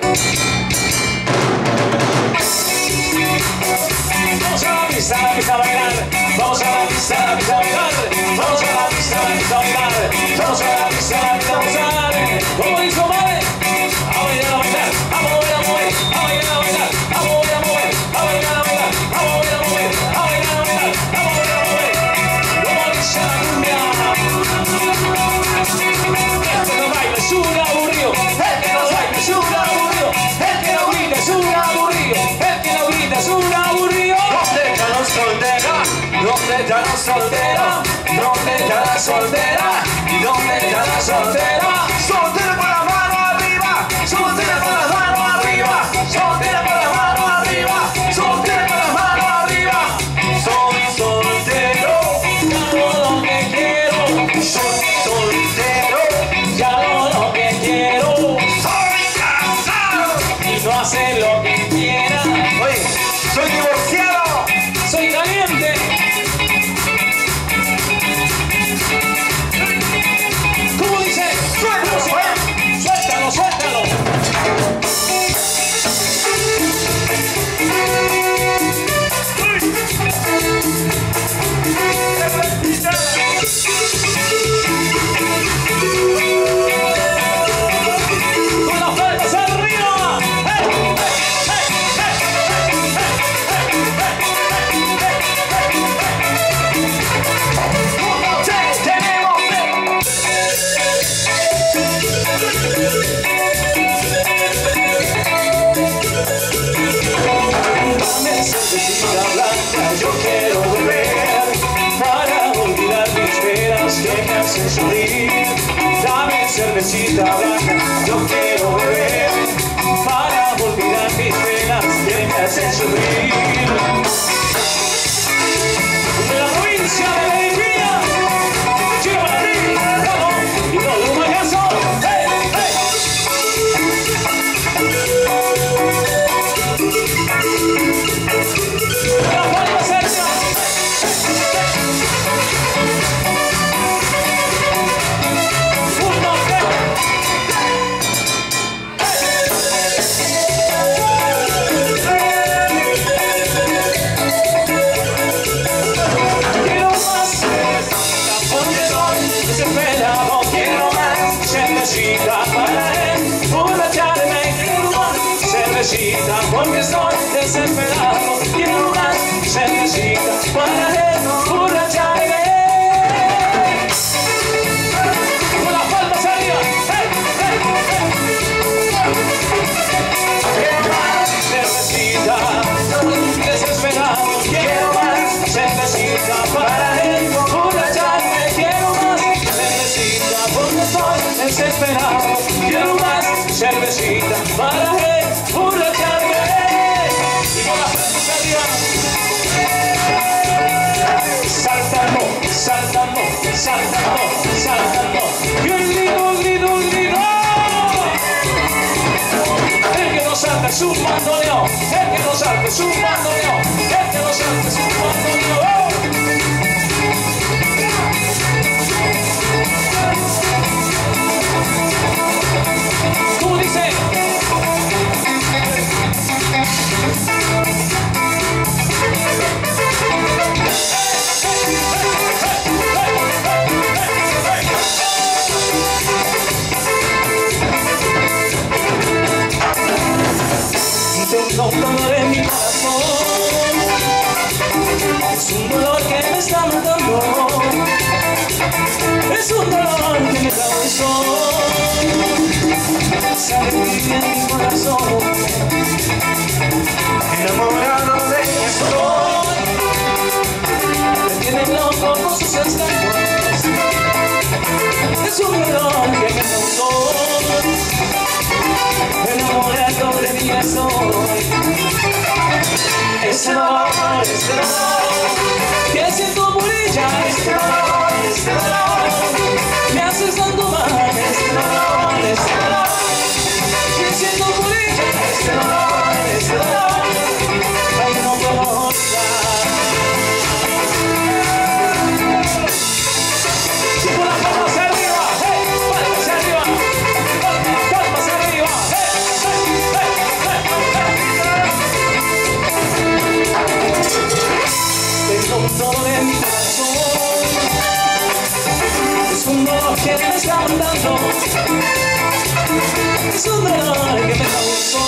Vamos a la pista a bailar. Vamos a la pista a bailar. Vamos a la pista a bailar. Vamos a la pista a bailar. Como dijo madre, a bailar, a bailar, a mover, a mover, a bailar, a bailar, a mover, a mover, a bailar, a bailar, a mover, a mover, a bailar, a bailar, a mover, a mover. Como dice la cumbia. El que no baila es un aburrido. El que no baila es un aburrido. El que no grita es un aburrido. El que no grita es un aburrido. ¿Dónde está la soltera? ¿Dónde está la soltera? ¿Dónde está la soltera? ¿Dónde está la soltera? Soltera con la mano arriba. Soltera con la mano arriba. Soltera con la mano arriba. Soltera con la mano arriba. Soy soltero. Ya hago lo que quiero. Soy soltero. Ya hago lo que quiero. Soy casado. Y no hacer lo que quiera. Oye, soy divorciado. Soy caliente. ¿Cómo dice? Suéltalo, suéltalo, suéltalo. Con las palmas arriba. Dame cervecita blanca, yo quiero beber para olvidar mis penas que me hacen sufrir. Dame cervecita blanca, yo quiero beber para olvidar mis penas que me hacen sufrir. De la provincia de Medellín, chico para ti, Lalo y los Lumacazos. ¡Hey, hey! La palma cerca. Uno, tres. Quiero más, porque soy desesperado. Quiero más cervecita para emborracharme. Quiero más cervecita porque estoy desesperado. Quiero más cervecita para emborracharme. Con las palmas arriba. ¡Hey, hey, hey! Quiero más cervecita, desesperado. Quiero más cervecita para emborracharme. Quiero más cervecita porque estoy desesperado. Quiero más cervecita para emborracharme. Y con las palmas arriba. Saltando, saltando, saltando, saltando. Grito, grito, grito. El que no salta es un bandoneón. El que no salta es un bandoneón. El que no salta es un bandoneón. ¿Cómo dice? Tengo un dolor en mi corazón. Es un dolor que me está matando. Es un dolor que me causó. Sabe muy bien mi corazón. Enamorado de mi estoy. Me tiene loco con sus escándalos. Es un dolor que me causó. Enamorado de mí estoy. Este dolor que siento por ella. Este dolor me haces tanto mal. Este dolor que siento por ella. Este dolor ay, no puedo olvidar. Y con las palmas arriba, hey, palmas arriba, palmas arriba, hey, hey, hey. es un dolor que me causó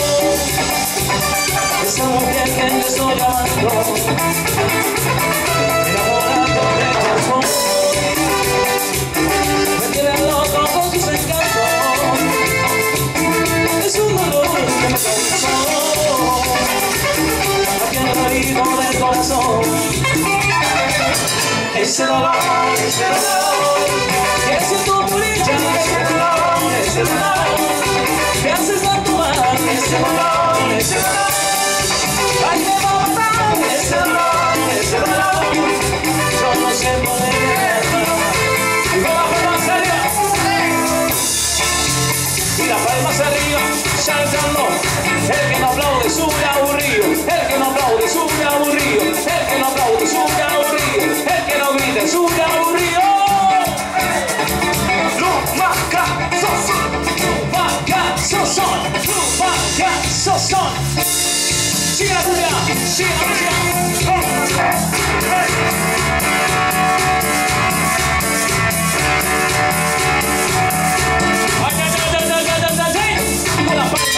esa mujer que yo estoy amando, enamorado de corazón, me tiene loco con sus encantos. Es un dolor que me causó aquí en el oído del corazón. Ese dolor que siento por ella, ese dolor que haces tanto mal, ese dolor, ay me va a matar, ese dolor, yo no sé poder, y con la palma hacia arriba, y la palma hacia arriba, saltando, el que no aplaude sube aburrido, el que no aplaude sube aburrido, el que no aplaude sube aburrido, el que no grita sube aburrido. Lumacazos son. Sigue la cumbia, sigue la música. Ay, con la palma.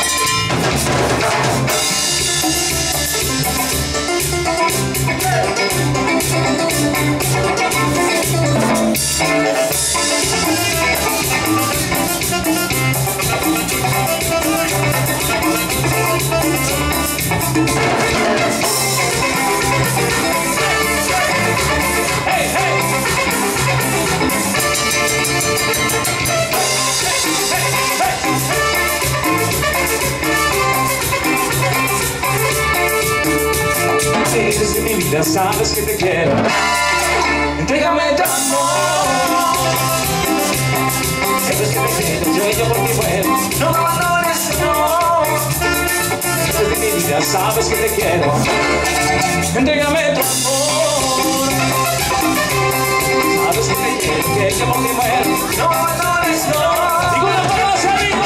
Dices en mi vida, sabes que te quiero, entrégame tu amor. Sabes que me quedo, yo por ti muero, no me abandones, no. Dices en mi vida, sabes que te quiero, entrégame tu amor. Sabes que te quiero, que yo por ti muero, no me abandones, no. Y con la palma hacia arriba,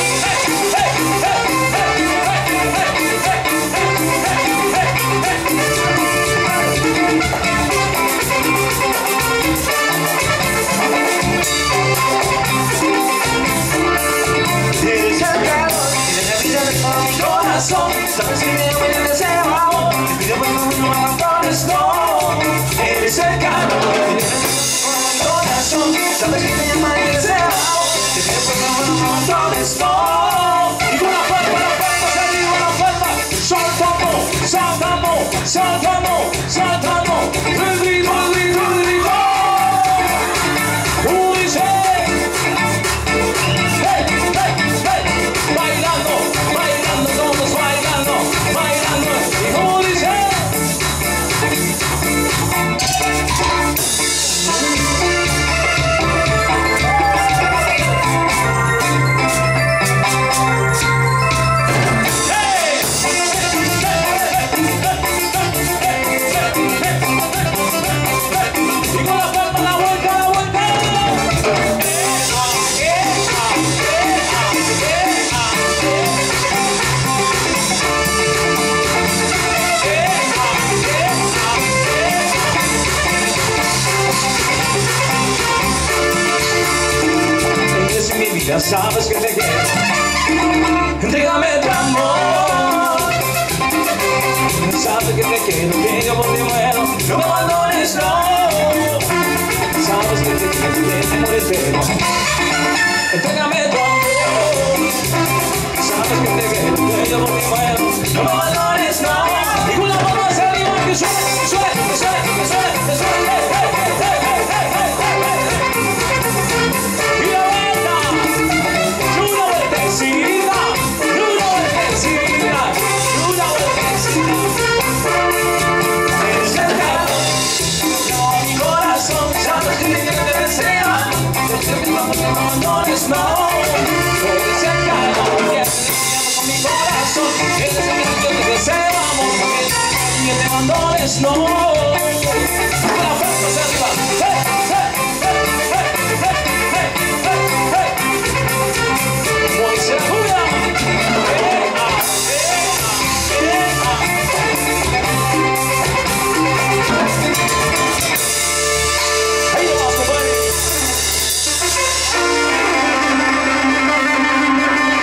sabes que me voy a deseo, te pido por favor no me abandones, no. Eres el calor de mi corazón, sabes que me llama y deseo, te pido por favor no me abandones, no. Y con la palma hacia arriba, la palma, saltamos, saltamos, saltamos, saltamos, el grito, el grito, el grito. Dice, hey, hey, hey, bailando, bailando, todos bailando, bailando, y como dice, y con la palma la vuelta, la vuelta. En mi vida sabes que te quiero, entrégame tu amor. Sabes que te quiero, que yo por ti muero, no me abandones, no. Sabes que te quiero, que te muero, entrégame tu amor. Sabes que te quiero, que yo por ti muero, no me abandones, no. Y con la palma hacia arriba, que suene, que suene, que suene, que suene, que suene, hey, hey, hey, hey, hey, hey, hey, hey, hey. Y la vuelta, una vueltecita, una vueltecita, una vueltecita. Eres el calor de mi corazón, sabes que te quiero, te deseo, yo sé que no me abandones, no. Eres el calor que hace con mi corazón, eres el que yo te deseo, amor, porque no te abandones, no. Con la fuerza hacia arriba, hey, hey, hey, hey, hey, hey, hey, hey. Como dice la cumbia, ahí lo vas, compadre.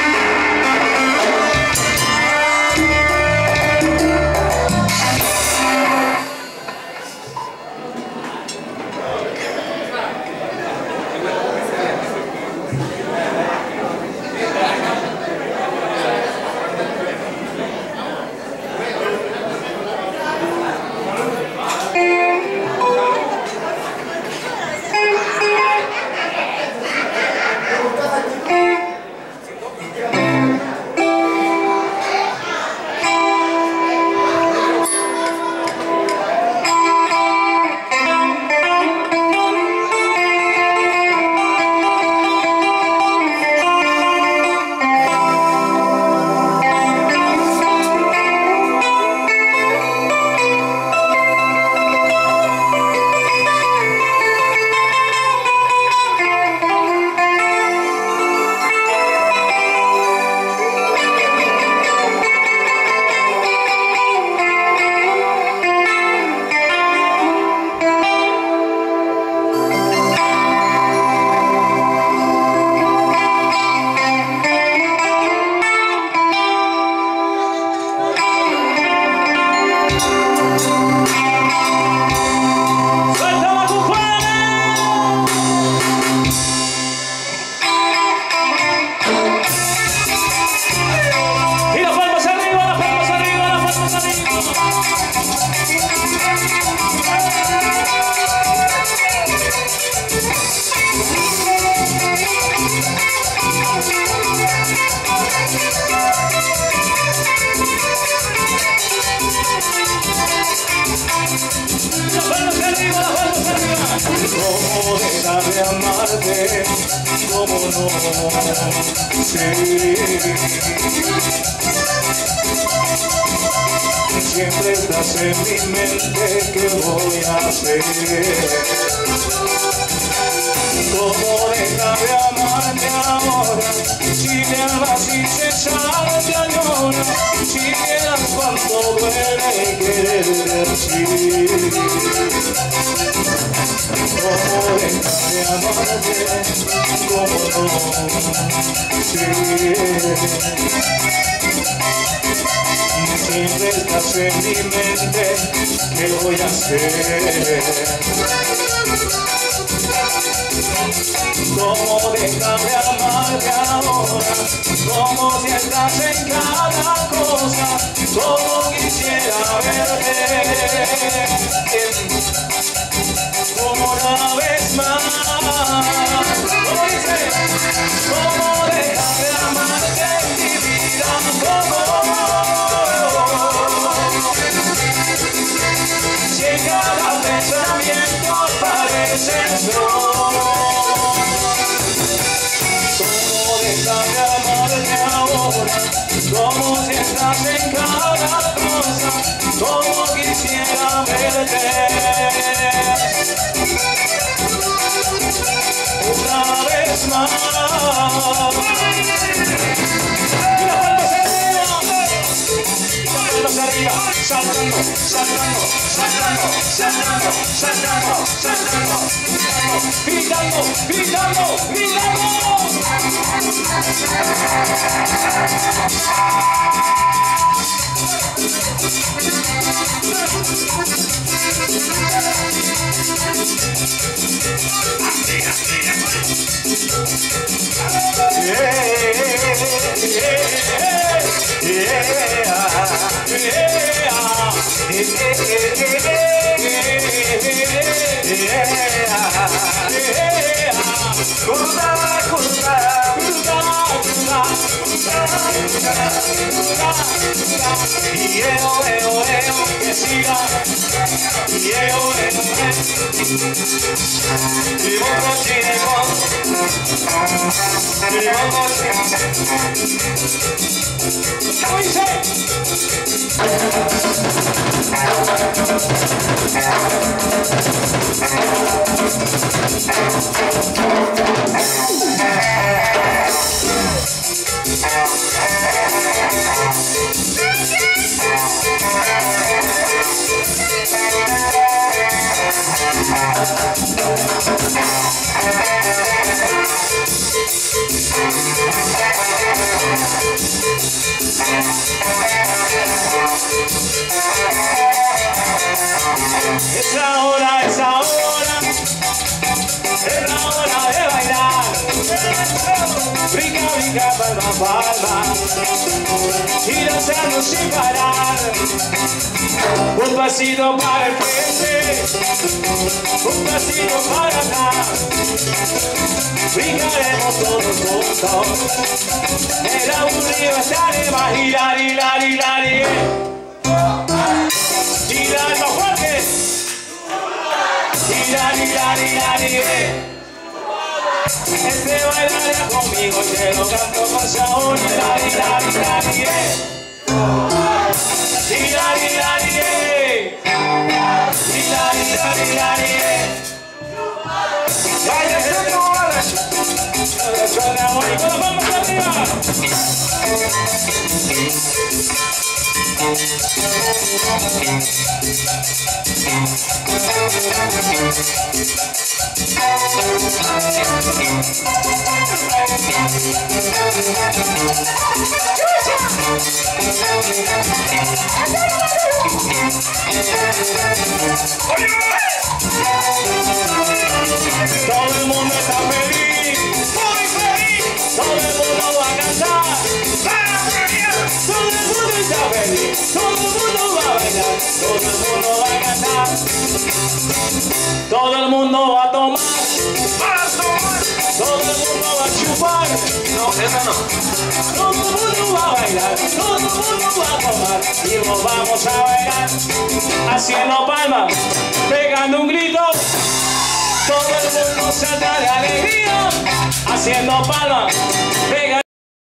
amarte, cómo no, sí. Siempre estás en mi mente, ¿qué voy a hacer? ¿Cómo dejar de amarte ahora? Si me amas y cesar te añora, si vieras cuánto duele quererte así. ¿Cómo dejar de amarte? ¿Cómo no? Sí. Siempre estás en mi mente, ¿qué voy a hacer? ¿Cómo dejar de amarte ahora? Como si estás en cada cosa, como quisiera verte una vez más. ¿Cómo dice? ¿Cómo dejar de amarte en mi vida? Si en cada pensamiento pareces no. ¿Cómo dejar de amarte ahora? Como si estás en cada cosa, como quisiera verte una vez más. Y las palmas arriba, saltando, saltando, saltando, saltando, saltando, saltando, gritando, gritando, gritando. Que siga Es la hora de bailar. Brinca, brinca, palma, palma, y danzando sin parar. Un pasito para el frente, un pasito para atrás. Brincaremos todos juntos, el aburrido estaremos. Hilar, hilar, hilar, hilar más fuerte. Hilar, hilar, hilar, este bailará conmigo y te lo canto con sabor. Hilar, hilar, hilar, hilar, hilar, hilar, hilar, hilar, vaya, se te mueve. Suena bonito, con las palmas arriba. Todo el mundo está feliz, muy feliz. Todo el mundo va a cantar, todo el mundo está feliz, todo el mundo va a bailar, todo el mundo va a cantar, todo el mundo va a tomar, todo el mundo va a chupar. No, esa no. Todo el mundo va a bailar, todo el mundo va a tomar y nos vamos a bailar haciendo palmas, pegando un grito. todo el mundo salta de alegría, haciendo palmas.